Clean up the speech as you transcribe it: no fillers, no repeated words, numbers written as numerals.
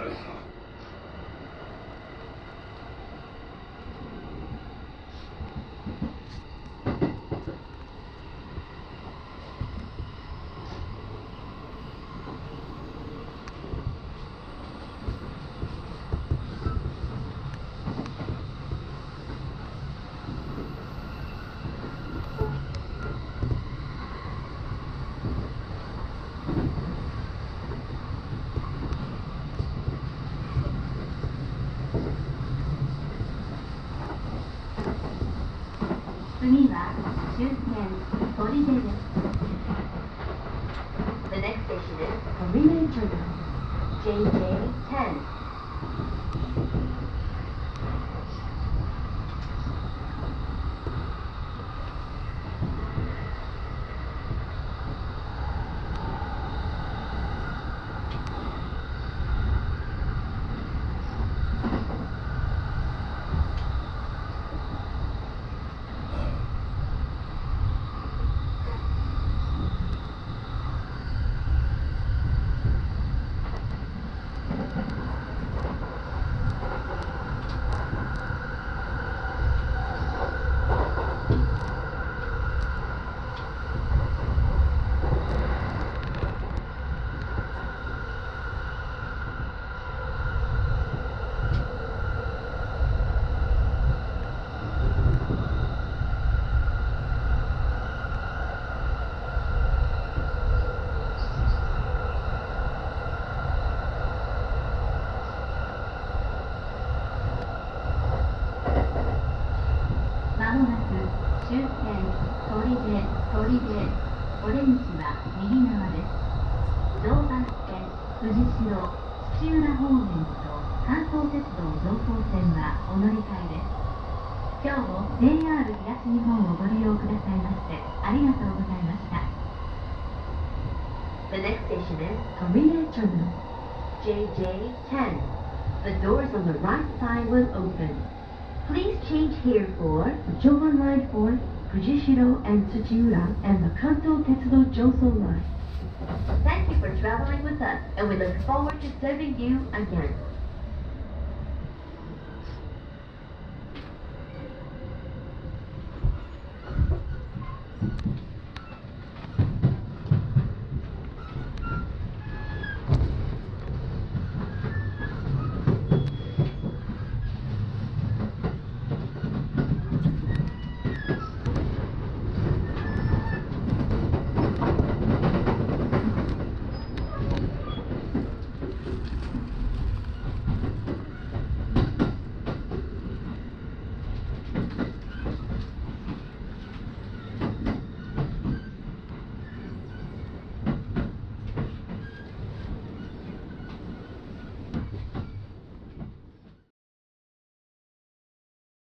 る。 次は終点砦です。The next station is Torime Terminal JJ10. まもなく終点砦オレンジは右側です。常磐線藤代土浦方面と関東鉄道常総線はお乗り換えです。今日も JR 東日本をご利用くださいましてありがとうございました。 The next station is Torime Terminal JJ10. The doors on the right side will open. Please change here for the Joban Line for Fujishiro and Tsuchiura and the Kanto Tetsudo Joso Line. Thank you for traveling with us, and we look forward to serving you again.